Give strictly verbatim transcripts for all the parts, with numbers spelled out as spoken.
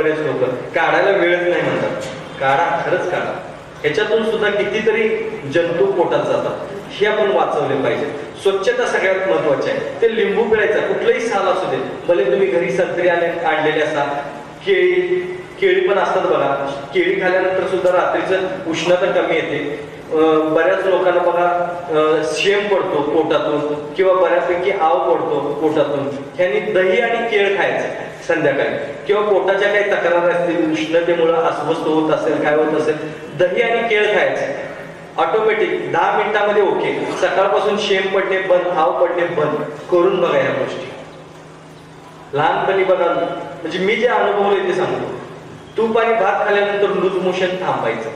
बरेच लोक काढायला वेळच नाही म्हणतात. काढा, खरंच काढा. ह्याच्यातून सुद्धा कितीतरी जंतू पोटात जातात, हे आपण वाचवले पाहिजे. स्वच्छता सगळ्यात महत्वाची आहे. ते लिंबू पिळायचा, कुठलंही साल असू दे, भले तुम्ही घरी संत्री आले आणलेले असाल, केळी केळी पण असतात बघा, केळी खाल्यानंतर सुद्धा रात्रीचं उष्णता कमी येते. बऱ्याच लोकांना बघा शेम पडतो पोटातून किंवा बऱ्यापैकी आव पडतो पोटातून. ह्यांनी दही आणि केळ खायचं संध्याकाळी, किंवा पोटाच्या काही तक्रार असतील, उष्णतेमुळे अस्वस्थ होत असेल, काय होत असेल, दही आणि केळ खायचं ऑटोमॅटिक दहा मिनिटांमध्ये ओके. सकाळपासून शेम पडणे बंद, आव पडणे बंद. करून बघा या गोष्टी. लहानपणी बघा, म्हणजे मी जे अनुभवले ते सांगतो. तूप आणि भात खाल्ल्यानंतर लूज मोशन थांबायचं.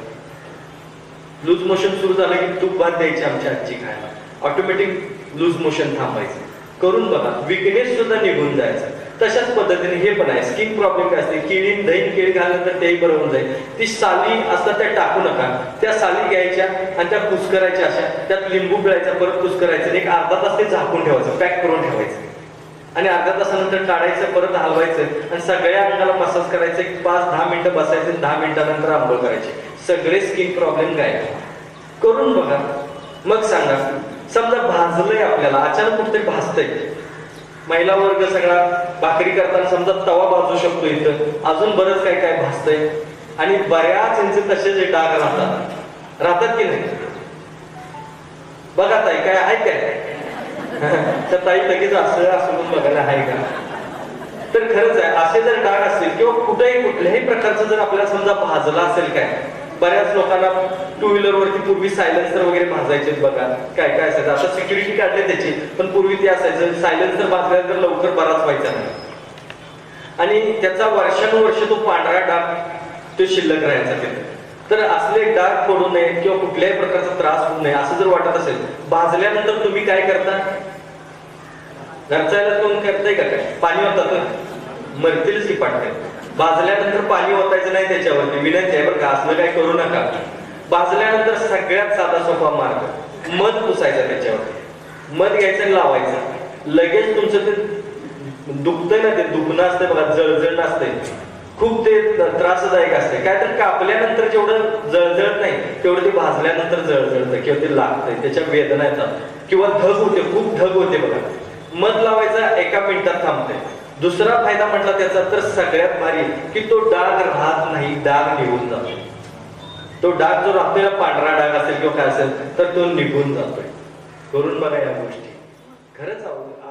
लूज मोशन सुरू झालं की तूप भात द्यायची आमची आजी खायला, ऑटोमॅटिक लूज मोशन थांबायचं. करून बघा, विकनेस सुद्धा निघून जायचं. तशाच पद्धतीने हे पण आहे. स्किन प्रॉब्लेम काय असते, केळी दही केळी घालल्यानंतर तेही बरं होऊन जाईल. ती साली असतात त्या टाकू नका, त्या साली घ्यायच्या आणि त्या कुस्करायच्या अशा, त्यात लिंबू पिळायचा, परत कुस्करायचं, एक अर्धा तास ते झाकून ठेवायचं, पॅक करून ठेवायचं, आणि अर्धा तासानंतर काढायचं, परत हलवायचं आणि सगळ्या अंगाला मसाज करायचं. एक पाच दहा मिनिटं बसायचं, दहा मिनिटानंतर आंघोळ करायची. सगळे स्किन प्रॉब्लेम काय करून बघा. मग सांगा, समजा भाजलंय आपल्याला, अचानक कुठतरी भाजतंय, महिला वर्ग सगळा भाकरी करताना समजा तवा भाजू शकतो, इथं अजून बरंच काय काय भाजतंय, आणि बऱ्याच इंच तसे जे डाग राहतात राहतात की नाही बघा. ताई काय आहे काय तर ताई लगेच असं असं बघायला आहे का? तर खरंच आहे. असे जर डाग असतील किंवा कुठेही कुठल्याही प्रकारचं जर आपल्याला समजा भाजला असेल, काय बऱ्याच लोकांना टू व्हीलर वरती पूर्वी सायलेन्सर वगैरे भाजायचे बघा, काय काय असायचं. आता सिक्युरिटी काढले त्याची, पण पूर्वी ते असायचं सायलेन्सर भाजल्यानंतर लवकर बराच व्हायचा नाही, आणि त्याचा वर्षानुवर्ष तो पांढरा डाग तो शिल्लक राहायचा तिथे. तर असले डाग पडू नये किंवा कुठल्याही प्रकारचा त्रास होऊ नये असं जर वाटत असेल, भाजल्यानंतर तुम्ही काय करता? घरचायला कोण करताय का? काय पाणी होतात मरतीलच की पाठते. भाजल्यानंतर पाणी ओतायचं नाही त्याच्यावरती, विनंती आहे बरं का, असलं काय करू नका. भाजल्यानंतर सगळ्यात साधा सोपा मार्ग, मध पुसायचा त्याच्यावर. मध घ्यायचं आणि लावायचं. लगेच तुमचं ते दुखतंय ना, ते दुखणं असतंय बघा, जळजळ असतंय, खूप ते त्रासदायक असते. काय तर कापल्यानंतर जेवढं जळजळत नाही तेवढं ते भाजल्यानंतर जळजळतं किंवा ते लागतंय, त्याच्या वेदना येतात किंवा धग होते, खूप धग होते बघा. मध लावायचा, एका मिनिटात थांबते. दुसरा फायदा म्हटला त्याचा तर सगळ्यात भारी की तो डाग राहत नाही, डाग निघून जातो. तो डाग जो राहतोय, पांढरा डाग असेल किंवा काय असेल, तर तो निघून जातोय. करून बघा या गोष्टी, खरंच आवडतं.